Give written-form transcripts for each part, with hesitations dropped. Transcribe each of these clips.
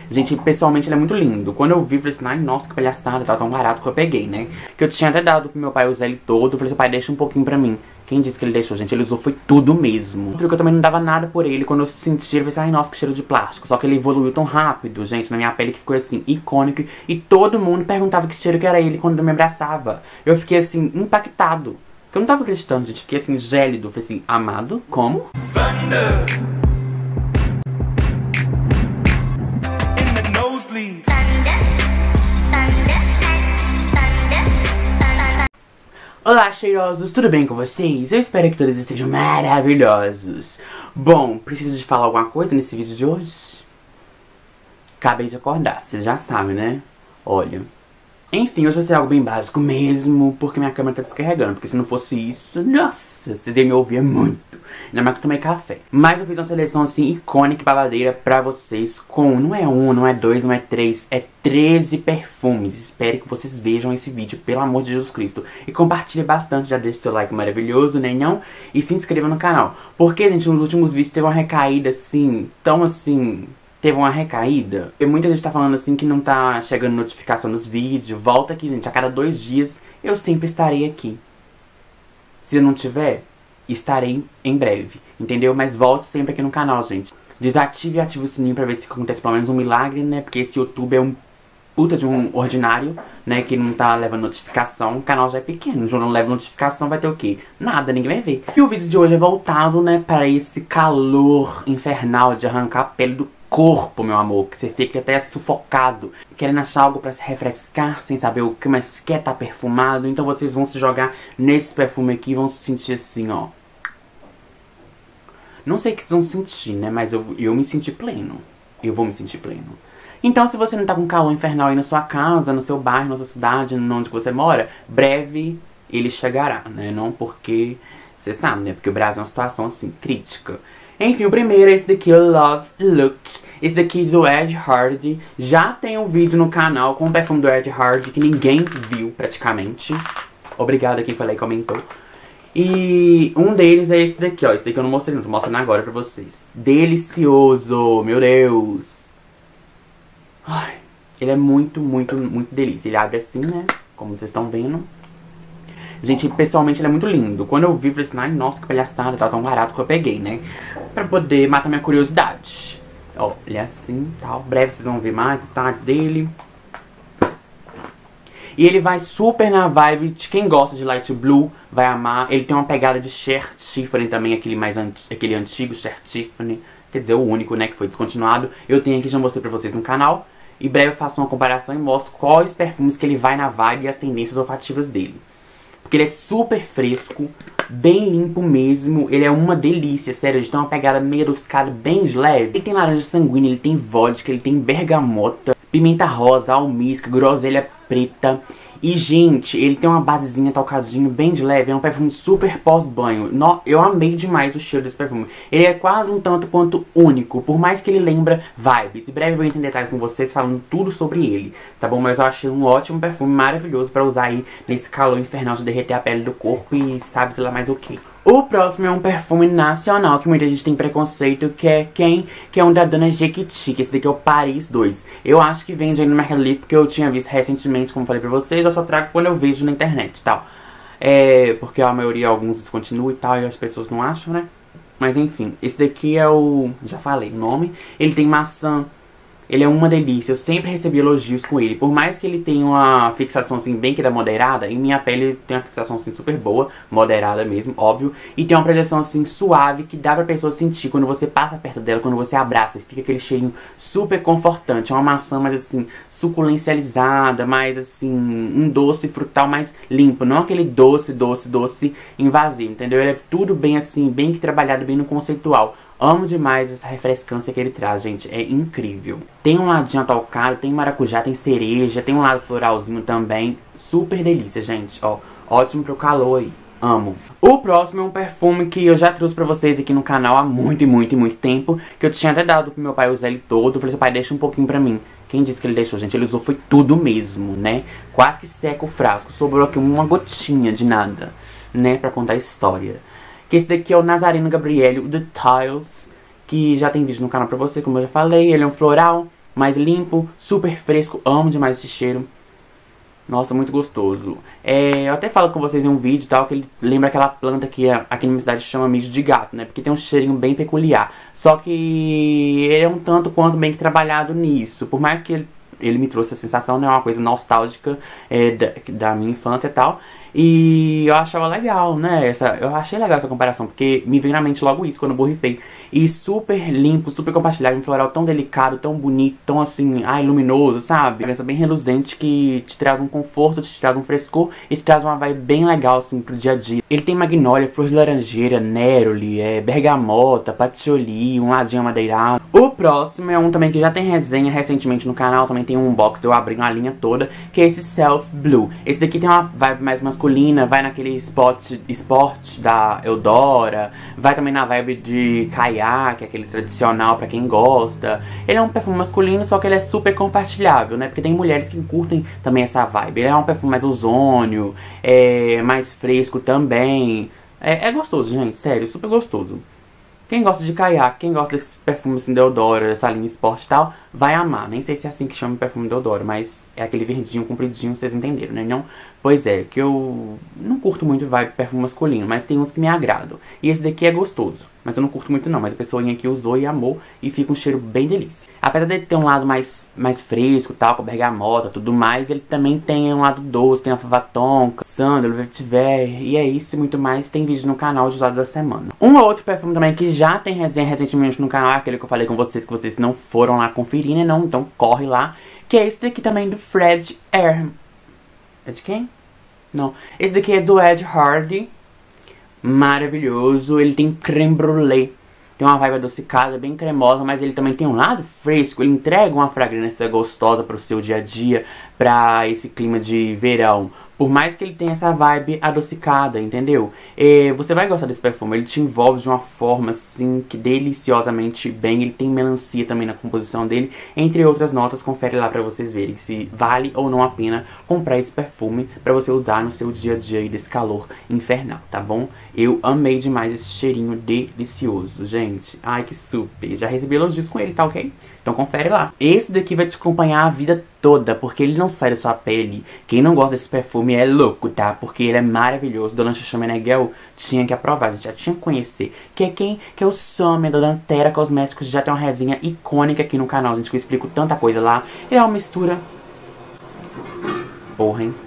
Gente, pessoalmente ele é muito lindo. Quando eu vi, eu falei assim, ai, nossa, que palhaçada, tá tão barato que eu peguei, né? Que eu tinha até dado pro meu pai usar ele todo. Eu falei assim, pai, deixa um pouquinho pra mim. Quem disse que ele deixou, gente? Ele usou foi tudo mesmo. Outro que eu também não dava nada por ele. Quando eu senti, eu falei assim, ai, nossa, que cheiro de plástico. Só que ele evoluiu tão rápido, gente, na minha pele, que ficou assim, icônico. E todo mundo perguntava que cheiro que era ele quando eu me abraçava. Eu fiquei assim, impactado. Porque eu não tava acreditando, gente. Fiquei assim, gélido. Eu falei assim, amado? Como? Thunder. Olá, cheirosos, tudo bem com vocês? Eu espero que todos estejam maravilhosos. Bom, preciso de falar alguma coisa nesse vídeo de hoje? Acabei de acordar, vocês já sabem, né? Olha. Enfim, hoje vai ser algo bem básico mesmo, porque minha câmera tá descarregando. Porque se não fosse isso, nossa, vocês iam me ouvir muito. Ainda mais que eu tomei café. Mas eu fiz uma seleção assim, icônica e babadeira pra vocês com, não é um, não é dois, não é três, é 13 perfumes. Espero que vocês vejam esse vídeo, pelo amor de Jesus Cristo. E compartilhe bastante, já deixe seu like maravilhoso, né não? E se inscreva no canal. Porque, gente, nos últimos vídeos teve uma recaída assim, tão assim... Teve uma recaída. E muita gente tá falando assim que não tá chegando notificação nos vídeos. Volta aqui, gente. A cada 2 dias eu sempre estarei aqui. Se eu não tiver, estarei em breve. Entendeu? Mas volte sempre aqui no canal, gente. Desative e ative o sininho pra ver se acontece pelo menos um milagre, né? Porque esse YouTube é um puta de um ordinário, né? Que não tá levando notificação. O canal já é pequeno. O jogo não leva notificação, vai ter o quê? Nada, ninguém vai ver. E o vídeo de hoje é voltado, né? Para esse calor infernal de arrancar a pele do corpo, meu amor, que você fica até sufocado, querendo achar algo pra se refrescar, sem saber o que mais quer, tá perfumado. Então vocês vão se jogar nesse perfume aqui e vão se sentir assim, ó. Não sei o que vocês vão sentir, né, mas eu me senti pleno. Eu vou me sentir pleno. Então, se você não tá com calor infernal aí na sua casa, no seu bairro, na sua cidade, onde você mora, breve ele chegará, né, não porque... Você sabe, né, porque o Brasil é uma situação, assim, crítica. Enfim, o primeiro é esse daqui, o Love Look. Esse daqui do Ed Hardy. Já tem um vídeo no canal com o perfume do Ed Hardy que ninguém viu, praticamente. Obrigada quem falou e comentou. E um deles é esse daqui, ó. Esse daqui eu não mostrei, não. Tô mostrando agora pra vocês. Delicioso, meu Deus. Ai, ele é muito, muito, muito delícia. Ele abre assim, né? Como vocês estão vendo. Gente, pessoalmente ele é muito lindo. Quando eu vi, eu falei assim, ai, nossa, que palhaçada, tá tão barato que eu peguei, né? Pra poder matar minha curiosidade. Ó, ele é assim, tal. Breve vocês vão ver mais detalhes dele. E ele vai super na vibe de quem gosta de Light Blue, vai amar. Ele tem uma pegada de Cher Tiffany também, aquele antigo Cher Tiffany. Quer dizer, o único, né, que foi descontinuado. Eu tenho aqui, já mostrei pra vocês no canal. Em breve eu faço uma comparação e mostro quais perfumes que ele vai na vibe e as tendências olfativas dele. Porque ele é super fresco, bem limpo mesmo. Ele é uma delícia, sério. Ele tem uma pegada meio adocicada, bem leve. Ele tem laranja sanguínea, ele tem vodka, ele tem bergamota, pimenta rosa, almíscar, groselha preta. E, gente, ele tem uma basezinha talcadinho, bem de leve. É um perfume super pós-banho. Eu amei demais o cheiro desse perfume. Ele é quase um tanto quanto único, por mais que ele lembra vibes. Em breve eu vou entrar em detalhes com vocês falando tudo sobre ele, tá bom? Mas eu achei um ótimo perfume, maravilhoso pra usar aí nesse calor infernal de derreter a pele do corpo e sabe-se lá mais o que. O próximo é um perfume nacional que muita gente tem preconceito, que é quem? Que é um da Dona Jequiti, que esse daqui é o Paris 2. Eu acho que vende aí no Mercado Livre, porque eu tinha visto recentemente, como falei pra vocês, eu só trago quando eu vejo na internet e tal. Porque a maioria, alguns descontinuam e tal, e as pessoas não acham, né? Mas enfim, esse daqui é o... já falei o nome. Ele tem maçã. Ele é uma delícia, eu sempre recebi elogios com ele. Por mais que ele tenha uma fixação assim bem que da moderada, em minha pele tem uma fixação assim super boa, moderada mesmo, óbvio. E tem uma projeção assim suave que dá pra pessoa sentir quando você passa perto dela, quando você abraça. Fica aquele cheirinho super confortante, é uma maçã mais assim, suculencializada, mais assim, um doce frutal mais limpo. Não aquele doce invasivo, entendeu? Ele é tudo bem assim, bem que trabalhado, bem no conceitual. Amo demais essa refrescância que ele traz, gente. É incrível. Tem um ladinho atalcado, tem maracujá, tem cereja, tem um lado floralzinho também. Super delícia, gente. Ó, ótimo pro calor aí. Amo. O próximo é um perfume que eu já trouxe pra vocês aqui no canal há muito tempo. Que eu tinha até dado pro meu pai usar ele todo. Eu falei assim, pai, deixa um pouquinho pra mim. Quem disse que ele deixou, gente? Ele usou foi tudo mesmo, né? Quase que seca o frasco. Sobrou aqui uma gotinha de nada, né? Pra contar a história. Que esse daqui é o Nazareno Gabrielli, o The Tiles, que já tem vídeo no canal pra você, como eu já falei. Ele é um floral, mais limpo, super fresco. Amo demais esse cheiro. Nossa, muito gostoso. Eu até falo com vocês em um vídeo e tal, que ele lembra aquela planta que aqui na minha cidade chama mijo de gato, né? Porque tem um cheirinho bem peculiar. Só que ele é um tanto quanto bem que trabalhado nisso. Por mais que ele me trouxe a sensação, né? Uma coisa nostálgica da minha infância e tal. E eu achava legal, né? Eu achei legal essa comparação, porque me veio na mente logo isso quando eu borrifei. E super limpo, super compartilhável, um floral tão delicado, tão bonito, tão assim, ai, luminoso, sabe? Uma bem reluzente que te traz um conforto, te traz um frescor e te traz uma vibe bem legal, assim, pro dia a dia. Ele tem magnólia, flor de laranjeira, neroli, bergamota, patchouli, um ladinho amadeirado. O próximo é um também que já tem resenha recentemente no canal, também tem um unboxing, eu abri uma linha toda, que é esse Self Blue. Esse daqui tem uma vibe mais masculina, vai naquele esporte da Eudora, vai também na vibe de caiaque, aquele tradicional pra quem gosta. Ele é um perfume masculino, só que ele é super compartilhável, né? Porque tem mulheres que curtem também essa vibe. Ele é um perfume mais ozônio, mais fresco também. É gostoso, gente, sério, super gostoso. Quem gosta de caiaque, quem gosta desse perfume assim, Deodora, dessa linha esporte e tal, vai amar. Nem sei se é assim que chama o perfume Deodora, mas é aquele verdinho, compridinho, vocês entenderam, né? Não? Pois é, que eu não curto muito vibe perfume masculino, mas tem uns que me agradam. E esse daqui é gostoso, mas eu não curto muito não, mas a pessoinha aqui usou e amou e fica um cheiro bem delícia. Apesar dele ter um lado mais fresco, tal, com bergamota e tudo mais, ele também tem um lado doce, tem a fava tonka, sândalo, vetiver, e é isso e muito mais. Tem vídeo no canal de usados da semana. Um outro perfume também que já tem resenha recentemente no canal, aquele que eu falei com vocês, que vocês não foram lá conferir, né? Não, então corre lá. Que é esse daqui também do Fred Air. É de quem? Não. Esse daqui é do Ed Hardy. Maravilhoso. Ele tem creme brulee. Tem uma vibe adocicada, bem cremosa, mas ele também tem um lado fresco. Ele entrega uma fragrância gostosa para o seu dia a dia, para esse clima de verão. Por mais que ele tenha essa vibe adocicada, entendeu? Você vai gostar desse perfume. Ele te envolve de uma forma, assim, que deliciosamente bem. Ele tem melancia também na composição dele. Entre outras notas, confere lá pra vocês verem se vale ou não a pena comprar esse perfume pra você usar no seu dia a dia aí desse calor infernal, tá bom? Eu amei demais esse cheirinho delicioso, gente. Ai, que super. Já recebi elogios com ele, tá ok? Então confere lá. Esse daqui vai te acompanhar a vida toda, porque ele não sai da sua pele. Quem não gosta desse perfume é louco, tá? Porque ele é maravilhoso. Dona Xuxa Meneghel tinha que aprovar, a gente já tinha que conhecer. Que é quem? Que é o Sommer, da Dantera Cosméticos. Já tem uma resenha icônica aqui no canal, gente, que eu explico tanta coisa lá. Ele é uma mistura... Porra, hein?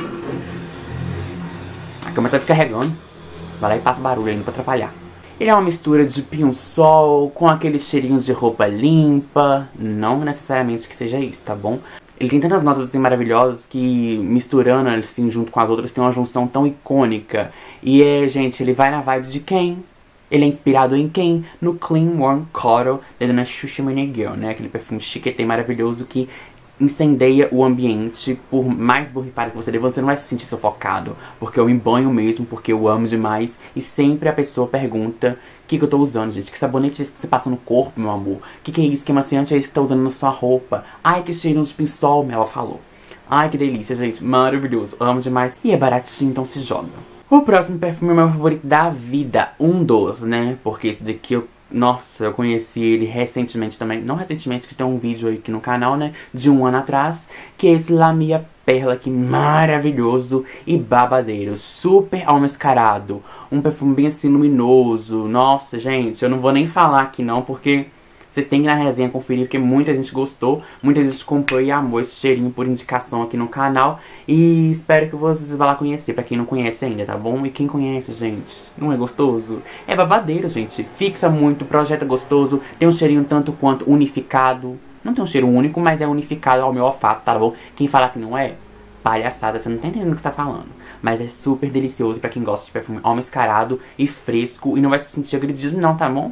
A câmera tá descarregando. Vai lá e passa barulho ainda pra atrapalhar. Ele é uma mistura de pinho-sol com aqueles cheirinhos de roupa limpa. Não necessariamente que seja isso, tá bom? Ele tem tantas notas assim maravilhosas que misturando assim junto com as outras tem uma junção tão icônica. E gente, ele vai na vibe de quem? Ele é inspirado em quem? No Clean Warm Cotton da Dona Xuxa Meneghel, né? Aquele perfume chiquetê maravilhoso que incendeia o ambiente. Por mais borrifado que você dê, você não vai se sentir sufocado, porque eu me banho mesmo, porque eu amo demais. E sempre a pessoa pergunta: o que eu tô usando, gente? Que sabonete é esse que você passa no corpo, meu amor? Que é isso? Que amaciante é esse que tá usando na sua roupa? Ai, que cheirinho de pinçol, ela falou. Ai, que delícia, gente, maravilhoso, amo demais. E é baratinho, então se joga. O próximo perfume é o meu favorito da vida, um dos, né? Porque esse daqui nossa, eu conheci ele recentemente também. Não recentemente, que tem um vídeo aí aqui no canal, né? De um ano atrás. Que é esse La Mia Perla aqui, maravilhoso e babadeiro. Super almascarado. Um perfume bem assim, luminoso. Nossa, gente, eu não vou nem falar aqui não, porque vocês têm que ir na resenha conferir, porque muita gente gostou. Muita gente comprou e amou esse cheirinho por indicação aqui no canal. E espero que vocês vão lá conhecer, pra quem não conhece ainda, tá bom? E quem conhece, gente, não é gostoso? É babadeiro, gente. Fixa muito, projeta gostoso. Tem um cheirinho tanto quanto unificado. Não tem um cheiro único, mas é unificado ao meu olfato, tá bom? Quem falar que não é, palhaçada, você não tá entendendo o que você tá falando. Mas é super delicioso pra quem gosta de perfume almascarado e fresco. E não vai se sentir agredido não, tá bom?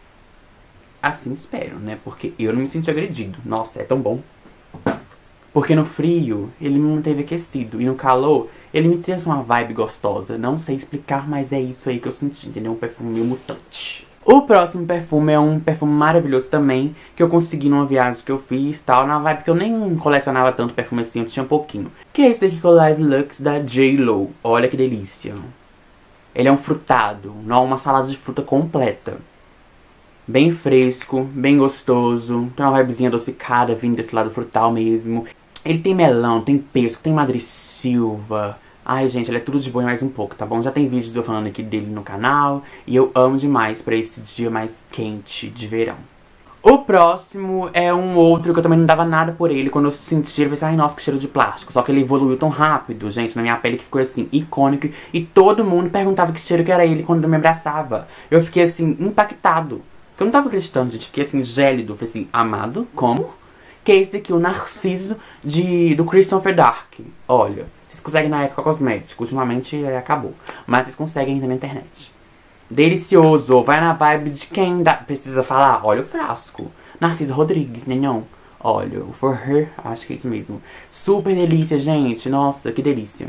Assim espero, né? Porque eu não me senti agredido. Nossa, é tão bom. Porque no frio, ele me manteve aquecido. E no calor, ele me traz uma vibe gostosa. Não sei explicar, mas é isso aí que eu senti, entendeu? Um perfume meio mutante. O próximo perfume é um perfume maravilhoso também, que eu consegui numa viagem que eu fiz, tal, na vibe que eu nem colecionava tanto perfume assim, eu tinha pouquinho. Que é esse daqui, que é o Live Lux da J.Lo. Olha que delícia. Ele é um frutado, não é uma salada de fruta completa. Bem fresco, bem gostoso. Tem uma vibezinha adocicada vindo desse lado frutal mesmo. Ele tem melão, tem pêssego, tem madressilva. Ai, gente, ele é tudo de bom e mais um pouco, tá bom? Já tem vídeos eu falando aqui dele no canal. E eu amo demais pra esse dia mais quente de verão. O próximo é um outro que eu também não dava nada por ele. Quando eu senti ele, eu falei, ai, nossa, que cheiro de plástico. Só que ele evoluiu tão rápido, gente, na minha pele, que ficou assim, icônico. E todo mundo perguntava que cheiro que era ele quando eu me abraçava. Eu fiquei assim, impactado. Eu não tava acreditando, gente. Fiquei assim, gélido. Falei assim, amado, como? Que é esse daqui, o Narciso do Christopher Dark. Olha, vocês conseguem na época cosmética. Ultimamente acabou. Mas vocês conseguem ainda na internet. Delicioso. Vai na vibe de quem precisa falar. Olha o frasco. Narciso Rodrigues, né não? Olha, o For Her, acho que é isso mesmo. Super delícia, gente. Nossa, que delícia.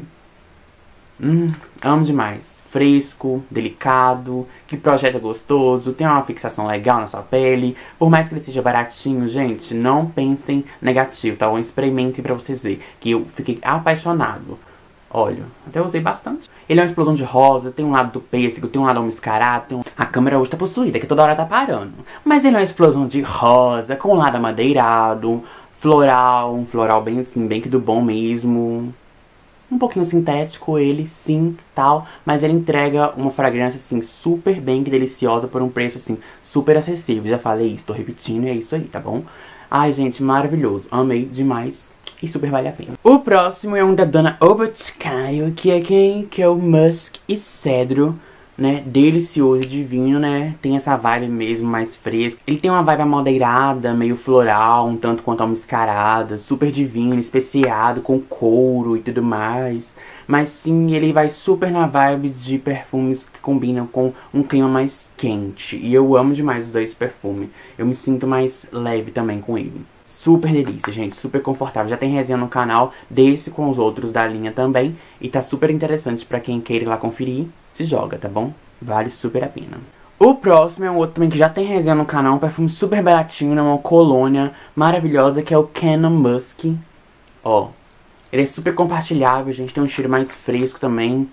Amo demais. Fresco, delicado, que projeta gostoso, tem uma fixação legal na sua pele. Por mais que ele seja baratinho, gente, não pensem negativo, tá? Experimentem pra vocês verem, que eu fiquei apaixonado. Olha, até usei bastante. Ele é uma explosão de rosa, tem um lado do pêssego, tem um lado mascarado, A câmera hoje tá possuída, que toda hora tá parando. Mas ele é uma explosão de rosa, com um lado amadeirado, floral, um floral bem assim, bem que do bom mesmo. Um pouquinho sintético ele, sim, tal. Mas ele entrega uma fragrância, assim, super bem deliciosa por um preço, assim, super acessível. Já falei isso, tô repetindo e é isso aí, tá bom? Ai, gente, maravilhoso. Amei demais e super vale a pena. O próximo é um da Dona O Boticário, que é quem? Que é o Musk e Cedro, né? Delicioso, divino, né? Tem essa vibe mesmo mais fresca. Ele tem uma vibe amadeirada, meio floral, um tanto quanto almiscarada, super divino, especiado, com couro e tudo mais. Mas sim, ele vai super na vibe de perfumes que combinam com um clima mais quente. E eu amo demais os dois perfumes. Eu me sinto mais leve também com ele. Super delícia, gente, super confortável. Já tem resenha no canal desse com os outros da linha também. E tá super interessante pra quem queira ir lá conferir. Se joga, tá bom? Vale super a pena. O próximo é um outro também que já tem resenha no canal. Um perfume super baratinho, né? Uma colônia maravilhosa, que é o Canon Musk. Ó, ele é super compartilhável, gente. Tem um cheiro mais fresco também.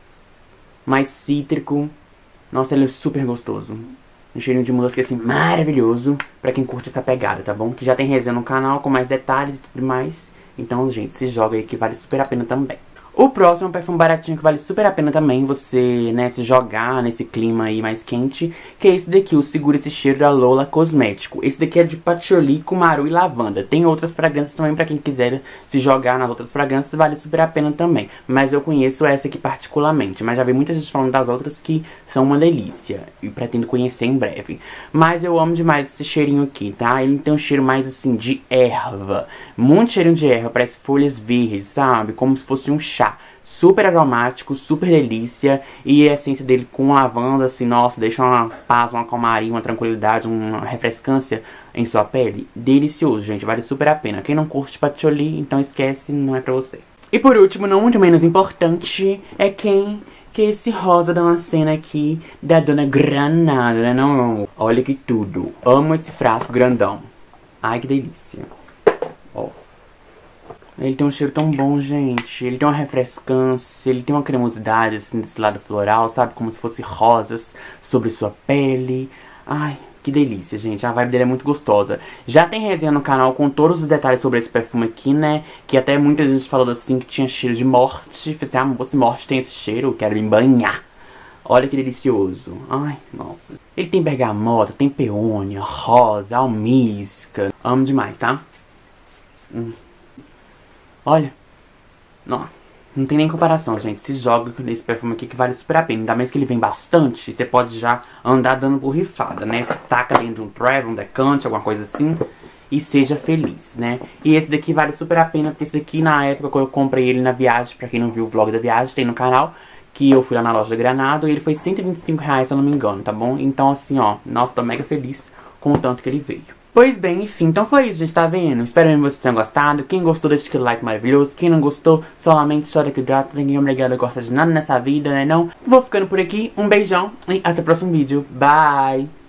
Mais cítrico. Nossa, ele é super gostoso. Um cheirinho de musk assim, maravilhoso, pra quem curte essa pegada, tá bom? Que já tem resenha no canal com mais detalhes e tudo mais. Então, gente, se joga aí que vale super a pena também. O próximo é um perfume baratinho que vale super a pena também você, né, se jogar nesse clima aí mais quente, que é esse daqui, o Segura Esse Cheiro da Lola Cosmético. Esse daqui é de patchouli, cumaru e lavanda. Tem outras fragrâncias também pra quem quiser se jogar nas outras fragrâncias, vale super a pena também. Mas eu conheço essa aqui particularmente, mas já vi muita gente falando das outras que são uma delícia. E pretendo conhecer em breve. Mas eu amo demais esse cheirinho aqui, tá? Ele tem um cheiro mais assim de erva. Muito cheirinho de erva, parece folhas verdes, sabe? Como se fosse um chá. Super aromático, super delícia. E a essência dele com lavanda, assim, nossa, deixa uma paz, uma calmaria, uma tranquilidade, uma refrescância em sua pele. Delicioso, gente, vale super a pena. Quem não curte patchouli, então esquece, não é pra você. E por último, não muito menos importante, é quem? Que é esse rosa da Mancena aqui, da Dona Granada, né? Não, olha que tudo. Amo esse frasco grandão. Ai, que delícia. Ó. Ele tem um cheiro tão bom, gente. Ele tem uma refrescância, ele tem uma cremosidade, assim, desse lado floral, sabe? Como se fosse rosas sobre sua pele. Ai, que delícia, gente. A vibe dele é muito gostosa. Já tem resenha no canal com todos os detalhes sobre esse perfume aqui, né? Que até muita gente falou assim que tinha cheiro de morte. Falei assim, ah, moça, morte tem esse cheiro, eu quero me banhar. Olha que delicioso. Ai, nossa. Ele tem bergamota, tem peônia, rosa, almíscar. Amo demais, tá? Olha, não tem nem comparação, gente. Se joga nesse perfume aqui que vale super a pena. Ainda mais que ele vem bastante, você pode já andar dando borrifada, né? Taca dentro de um travel, um decante, alguma coisa assim. E seja feliz, né? E esse daqui vale super a pena, porque esse daqui na época que eu comprei ele na viagem, pra quem não viu o vlog da viagem, tem no canal. Que eu fui lá na loja da Granado e ele foi R$125, se eu não me engano, tá bom? Então assim, ó, nossa, tô mega feliz com o tanto que ele veio. Pois bem, enfim, então foi isso, gente, tá vendo? Espero que vocês tenham gostado. Quem gostou, deixa aquele like maravilhoso. Quem não gostou, solamente chora que grata. Ninguém é obrigado a gostar de nada nessa vida, né não? Vou ficando por aqui, um beijão e até o próximo vídeo. Bye!